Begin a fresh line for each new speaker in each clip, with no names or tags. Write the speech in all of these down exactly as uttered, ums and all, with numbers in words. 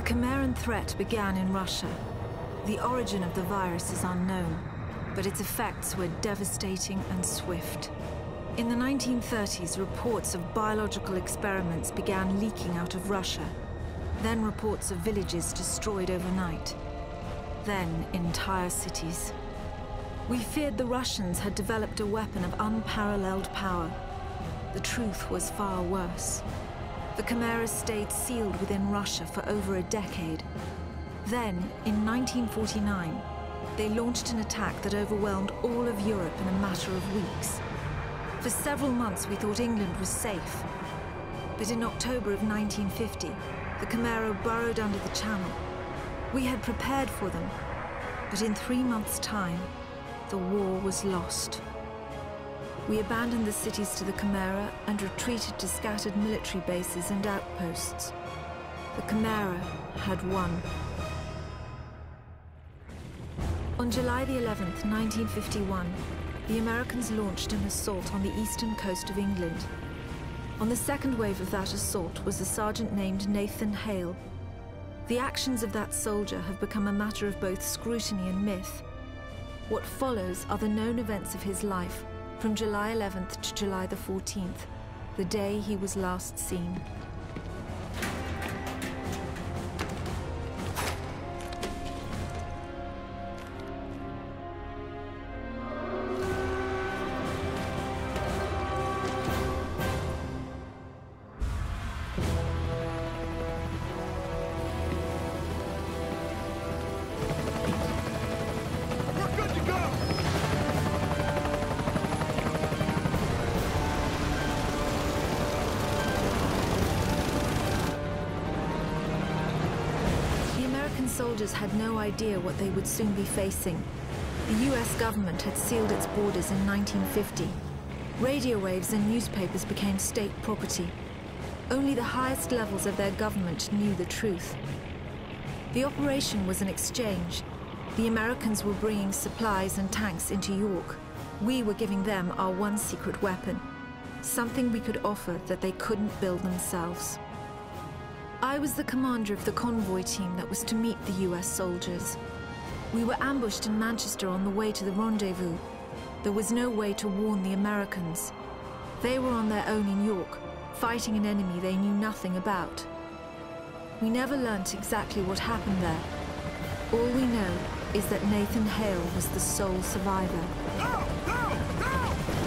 Chimeran threat began in Russia. The origin of the virus is unknown, but its effects were devastating and swift. In the nineteen thirties, reports of biological experiments began leaking out of Russia. Then reports of villages destroyed overnight. Then entire cities. We feared the Russians had developed a weapon of unparalleled power. The truth was far worse. The chimeras stayed sealed within Russia for over a decade. Then, in nineteen forty-nine, they launched an attack that overwhelmed all of Europe in a matter of weeks. For several months, we thought England was safe. But in October of nineteen fifty, the Chimera burrowed under the Channel. We had prepared for them, but in three months' time, the war was lost. We abandoned the cities to the Chimera and retreated to scattered military bases and outposts. The Chimera had won. On July the eleventh, nineteen fifty-one, the Americans launched an assault on the eastern coast of England. On the second wave of that assault was a sergeant named Nathan Hale. The actions of that soldier have become a matter of both scrutiny and myth. What follows are the known events of his life from July eleventh to July the fourteenth, the day he was last seen. Soldiers had no idea what they would soon be facing. The U S government had sealed its borders in nineteen fifty. Radio waves and newspapers became state property. Only the highest levels of their government knew the truth. The operation was an exchange. The Americans were bringing supplies and tanks into York. We were giving them our one secret weapon, something we could offer that they couldn't build themselves. I was the commander of the convoy team that was to meet the U S soldiers. We were ambushed in Manchester on the way to the rendezvous. There was no way to warn the Americans. They were on their own in York, fighting an enemy they knew nothing about. We never learnt exactly what happened there. All we know is that Nathan Hale was the sole survivor.
Go! Go! Go!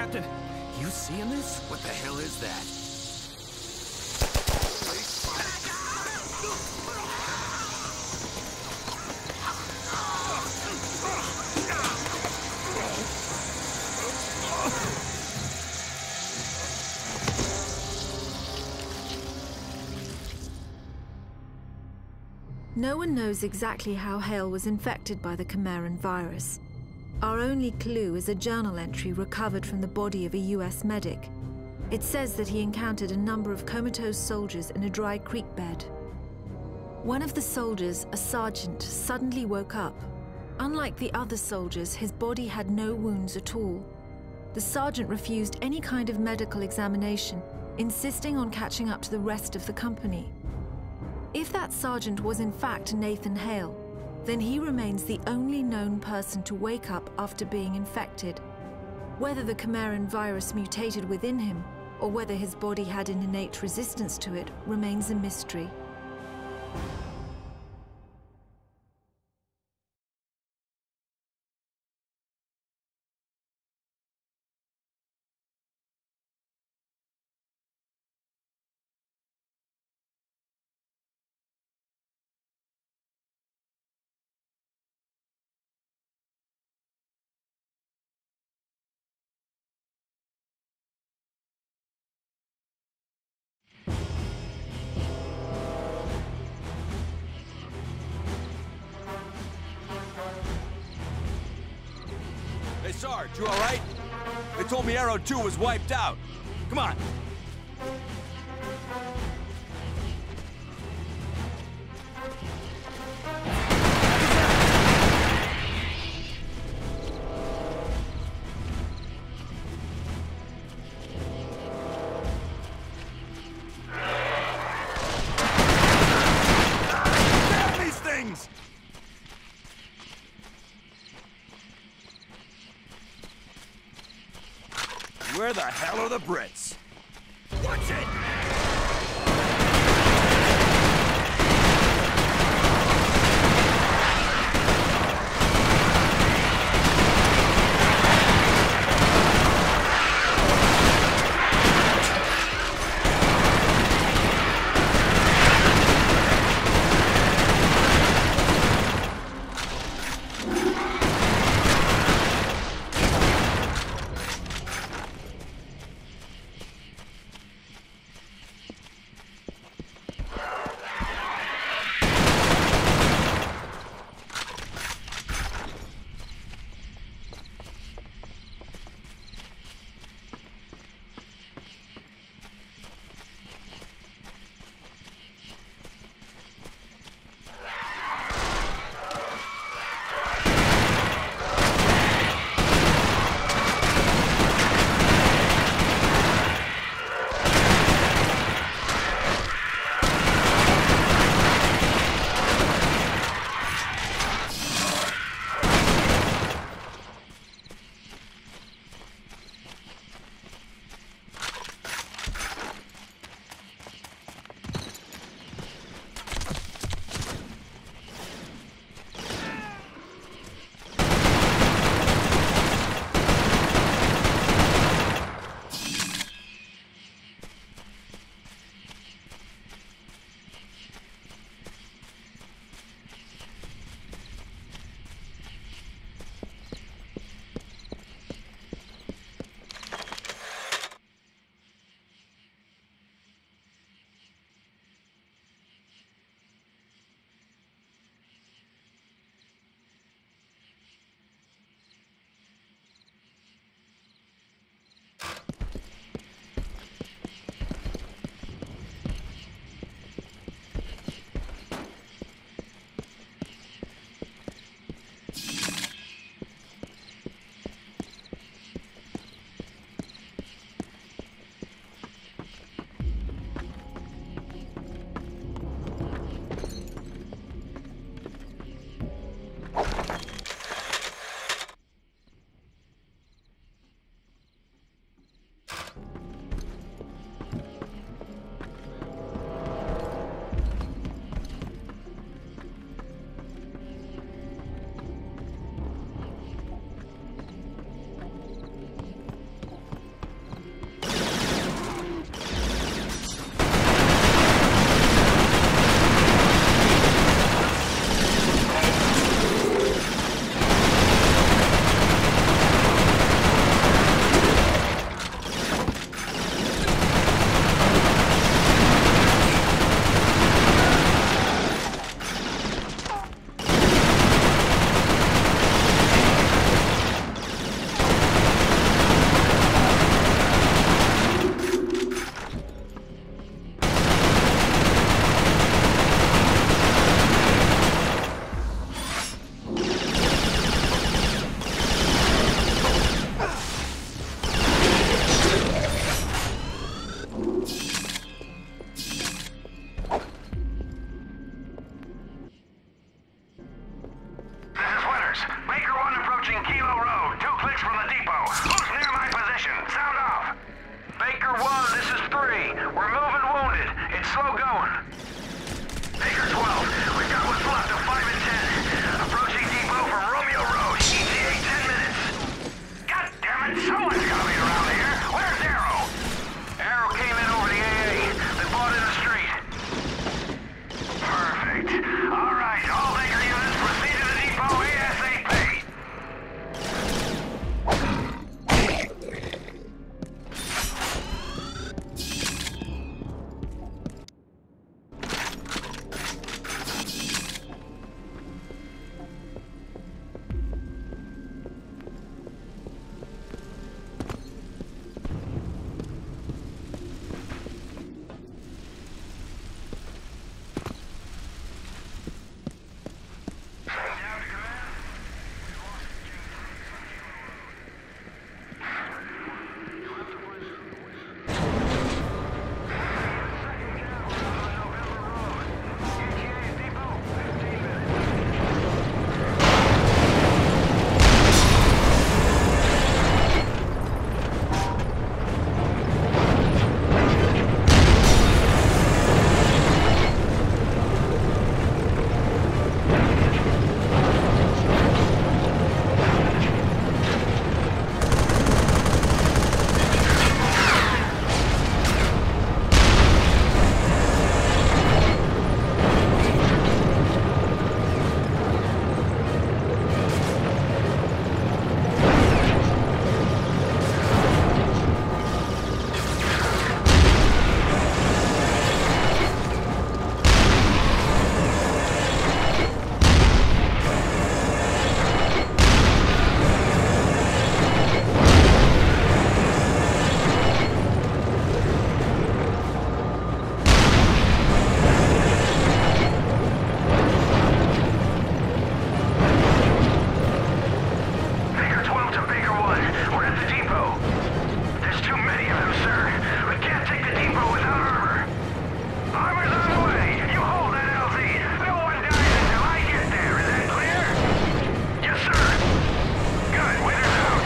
Captain, you seeing this?
What the hell is that?
No one knows exactly how Hale was infected by the Chimeran virus. Our only clue is a journal entry recovered from the body of a U S medic. It says that he encountered a number of comatose soldiers in a dry creek bed. One of the soldiers, a sergeant, suddenly woke up. Unlike the other soldiers, his body had no wounds at all. The sergeant refused any kind of medical examination, insisting on catching up to the rest of the company. If that sergeant was in fact Nathan Hale, then he remains the only known person to wake up after being infected. Whether the Chimeran virus mutated within him, or whether his body had an innate resistance to it, remains a mystery.
Hey, Sarge, you all right? They told me Arrow two was wiped out. Come on. Damn these things! Where the hell are the Brits? Watch it!
the depot. There's too many of them, sir. We can't take the depot without armor. Armor's on the way. You hold that L Z. No one dies until I get there. Is that clear? Yes, sir. Good. Waiter's out.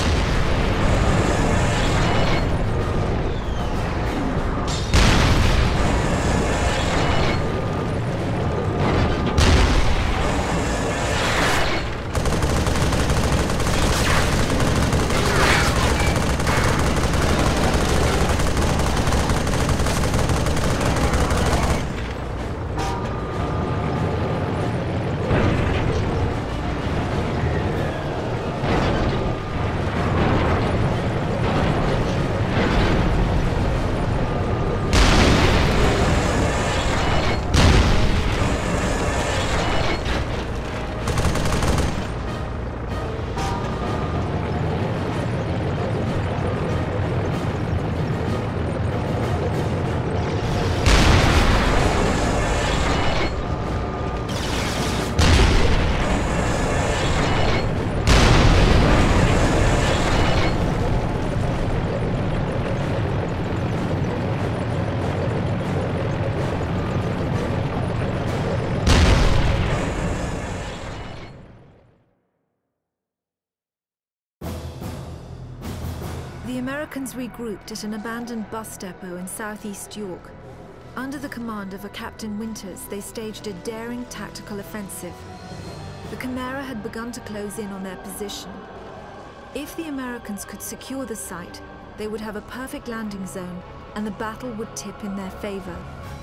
The Americans regrouped at an abandoned bus depot in southeast York. Under the command of a Captain Winters, they staged a daring tactical offensive. The Chimera had begun to close in on their position. If the Americans could secure the site, they would have a perfect landing zone, and the battle would tip in their favor.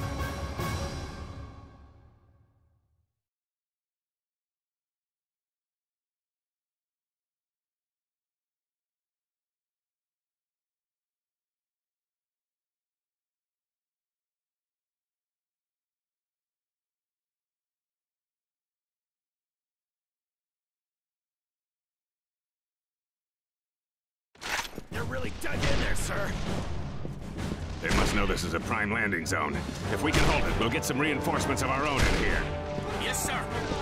You're really dug in there, sir. They must know this is a prime landing zone. If we can hold it, we'll get some reinforcements of our own in here.
Yes, sir.